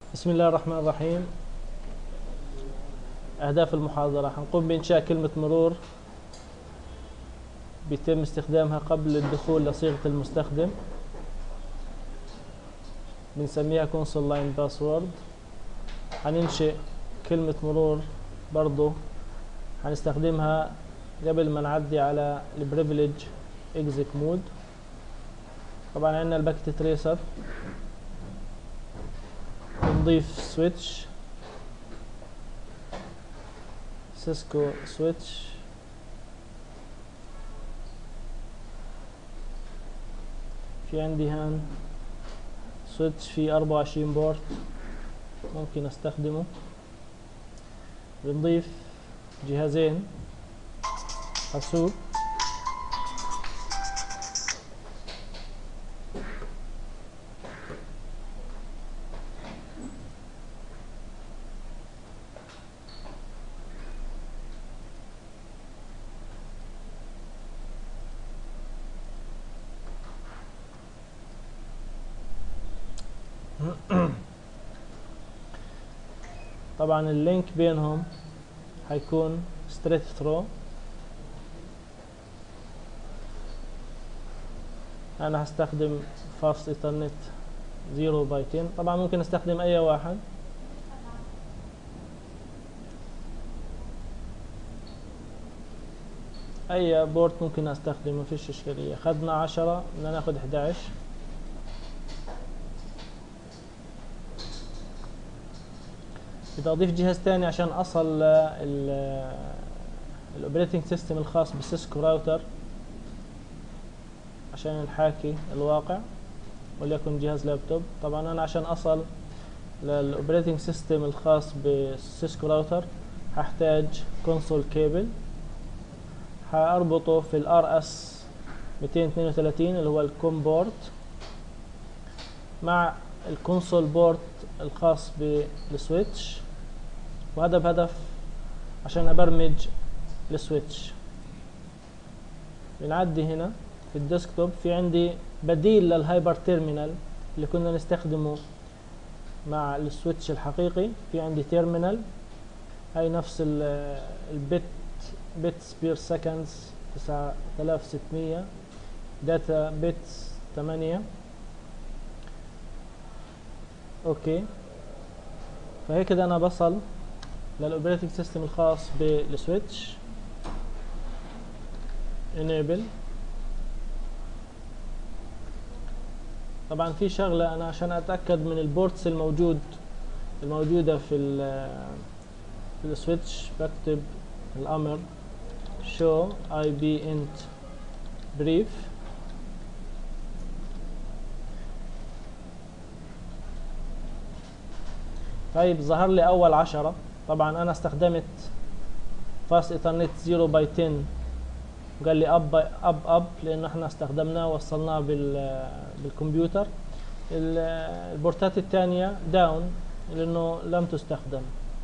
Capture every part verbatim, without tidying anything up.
بسم الله الرحمن الرحيم. أهداف المحاضرة: حنقوم بإنشاء كلمة مرور بيتم استخدامها قبل الدخول لصيغة المستخدم، بنسميها console line password. حننشئ كلمة مرور برضو حنستخدمها قبل ما نعدي على البريفليج exec مود. طبعا عندنا الباكت تريسر، بنضيف سويتش سيسكو سويتش، في عندي هان سويتش في أربعة وعشرين بورت ممكن استخدمه. بنضيف جهازين حاسوب، طبعا اللينك بينهم هيكون straight through. انا هستخدم fast ethernet زيرو باي عشرة. طبعا ممكن استخدم اي واحد، اي بورت ممكن استخدمه، مفيش اشكاليه. خدنا عشرة، بدنا ناخد احد عشر. بدي اضيف جهاز تاني عشان اصل الاوبريتنج سيستم الخاص بالسيسكو راوتر عشان نحاكي الواقع، وليكن جهاز لابتوب. طبعا انا عشان اصل للاوبريتنج سيستم الخاص بالسيسكو راوتر هحتاج كونسول كيبل، هاربطه في الار اس مئتين واثنين وثلاثين اللي هو الكوم بورت مع الكونسول بورت الخاص بالسويتش، وهذا بهدف عشان ابرمج السويتش. بنعدي هنا في الديسكتوب، في عندي بديل للهايبر تيرمينال اللي كنا نستخدمه مع السويتش الحقيقي. في عندي تيرمينال، هاي نفس البت بيتس بير سكندز تسعة آلاف وستمية، داتا بيتس ثمانية. اوكي، فهيك كده انا بصل للاوبريتنج سيستم الخاص بالسويتش. enable. طبعا في شغله، انا عشان اتاكد من البورتس الموجود الموجوده في في السويتش بكتب الامر show ib int brief. طيب ظهر لي اول عشرة. طبعا انا استخدمت فاست ايثرنت زيرو باي عشرة، وقال لي اب اب اب لانه احنا استخدمناه ووصلناه بال بالكمبيوتر. البورتات الثانيه داون لانه لم تستخدم.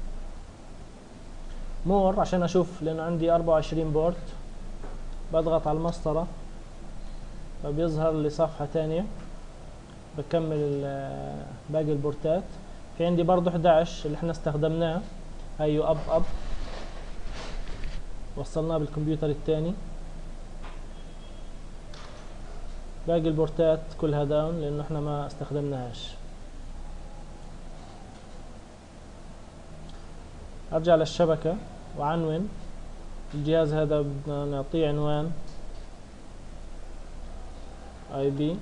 مور عشان اشوف لانه عندي أربعة وعشرين بورت، بضغط على المسطره فبيظهر لي صفحه ثانيه بكمل باقي البورتات. في عندي برضه احد عشر اللي احنا استخدمناه، هيو اب اب وصلناه بالكمبيوتر الثاني. باقي البورتات كلها داون لانه احنا ما استخدمناهاش. ارجع للشبكة وعنون الجهاز هذا، بدنا نعطيه عنوان اي بي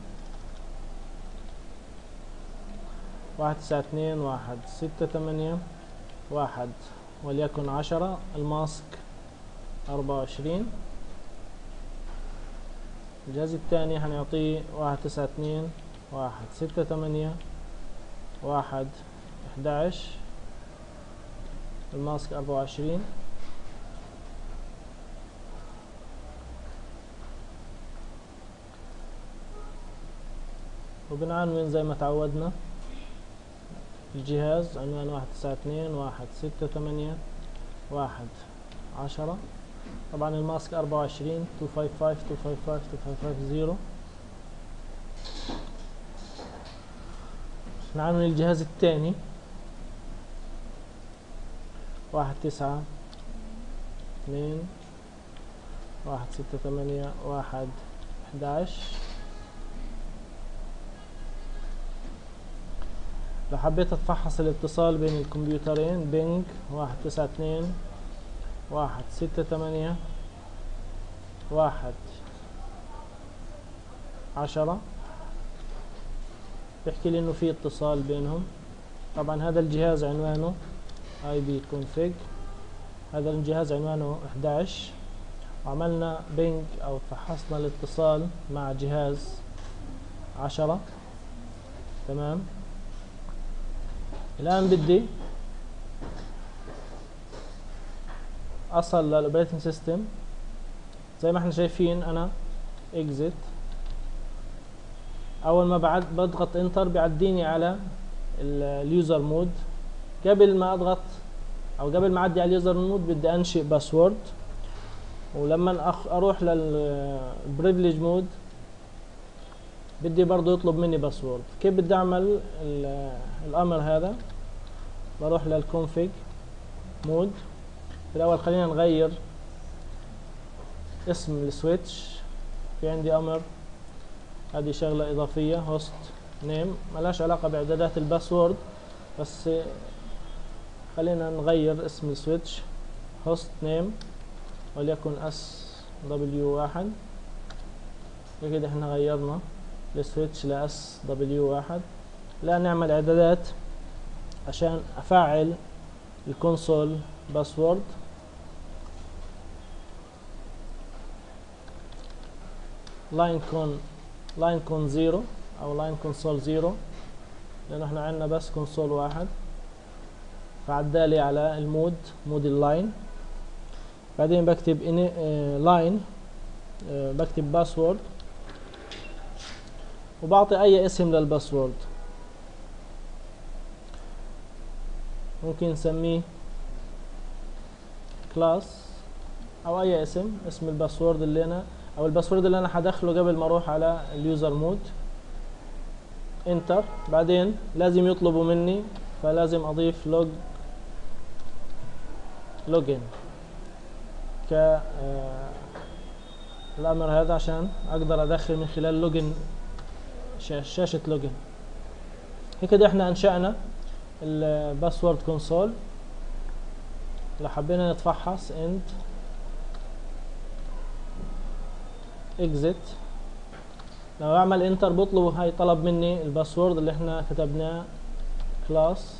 واحد تسعة اثنين واحد ستة ثمانية واحد، وليكن عشرة. الماسك أربعة وعشرين. الجهاز الثاني هنعطيه واحد تسعة اثنين واحد ستة ثمانية واحد احد عشر. الماسك أربعة وعشرين. وبنعنون زي ما تعودنا الجهاز عنوان واحد تسعة اثنين واحد ستة ثمانية واحد عشرة. طبعا الماسك أربعة وعشرين اثنين خمسة خمسة اثنين خمسة خمسة اثنين خمسة خمسة صفر. نعنون الجهاز الثاني واحد تسعة اثنين واحد ستة ثمانية واحد احداش. لو حبيت اتفحص الاتصال بين الكمبيوترين بينج واحد تسعة اثنين واحد ستة ثمانية واحد عشرة، بيحكي لي انه في اتصال بينهم. طبعا هذا الجهاز عنوانه اي بي config، هذا الجهاز عنوانه احداش، وعملنا بينج او فحصنا الاتصال مع جهاز عشرة. تمام. الان بدي اصل للاوبريتنج سيستم. زي ما احنا شايفين انا اكزيت، اول ما بعد بضغط انتر بيعديني على اليوزر مود. قبل ما اضغط او قبل ما اعدي على اليوزر مود بدي انشئ باسورد، ولما اروح للبريفليج مود بدي برضو يطلب مني باسورد. كيف بدي اعمل الامر هذا؟ بروح للكونفيج مود. في الاول خلينا نغير اسم السويتش. في عندي امر، هذه شغلة اضافية، هوست نيم، ملاش علاقة باعدادات الباسورد، بس خلينا نغير اسم السويتش هوست نيم وليكن اس دبليو واحد. كده احنا غيرنا السويتش ل اس دبليو واحد. الان نعمل اعدادات عشان افعل الكونسول باسورد. لاين كون لاين كون زيرو او لاين كونسول زيرو، لانه احنا عندنا بس كونسول واحد، فعدالي على المود مود اللاين. بعدين بكتب لاين، بكتب باسورد وبعطي اي اسم للباسورد. ممكن نسميه كلاس او اي اسم، اسم الباسورد اللي انا او الباسورد اللي انا حدخله قبل ما اروح على اليوزر مود. انتر. بعدين لازم يطلبوا مني، فلازم اضيف لوج لوجن ك آه الامر هذا عشان اقدر ادخل من خلال لوجن شاشة لوجن. هيك كده احنا انشأنا الباسورد كونسول. لو حبينا نتفحص اند اكزيت، لو اعمل انتر بطلب، هاي طلب مني الباسورد اللي احنا كتبناه كلاس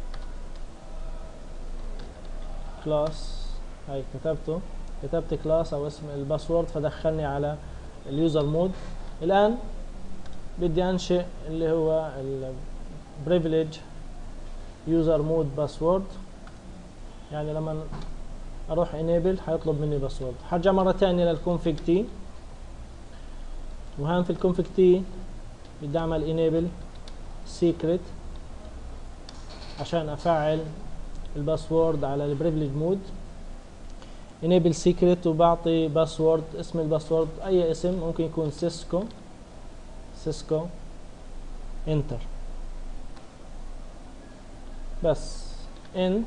كلاس هاي كتبته كتبت كلاس او اسم الباسورد، فدخلني على اليوزر مود. الان بدي انشئ اللي هو البريفليج يوزر مود باسورد، يعني لما اروح انيبل حيطلب مني باسورد. حرجع مره ثانيه للكونفيج تي، وهون في الكونفيج تي بدي اعمل انيبل سيكريت عشان افعل الباسورد على البريفليج مود. انيبل سيكريت وبعطي باسورد، اسم الباسورد اي اسم، ممكن يكون سيسكو سيسكو انتر. بس انت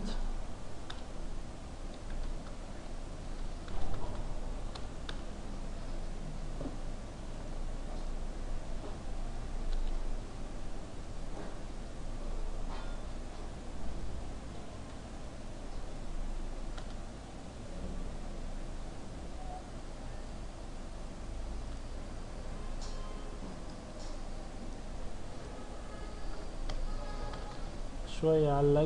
شوية علق.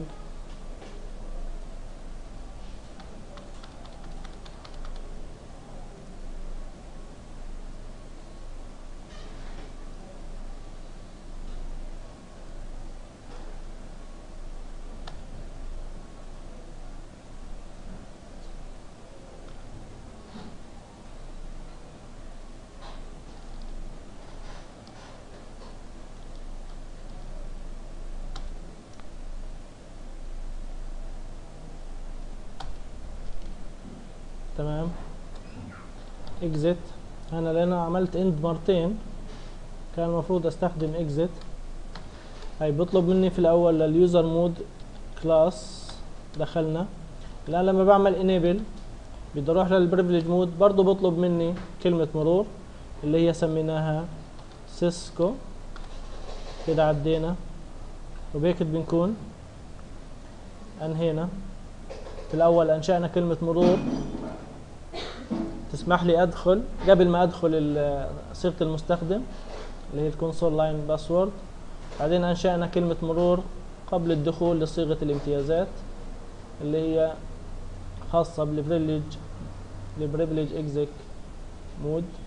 تمام. اكزيت. انا لان عملت اند مرتين كان المفروض استخدم اكزيت. هاي بيطلب مني في الاول لليوزر مود كلاس، دخلنا. الآن لما بعمل enable بدي اروح للبريفليج مود، برضو بطلب مني كلمة مرور اللي هي سميناها سيسكو. كده عدينا، وبهيك بنكون انهينا. في الاول انشأنا كلمة مرور تسمح لي ادخل قبل ما ادخل صيغة المستخدم اللي هي الكونسول لاين باسورد. بعدين انشأنا كلمة مرور قبل الدخول لصيغة الامتيازات اللي هي خاصة بالبريفليج البريفليج اكزيك مود.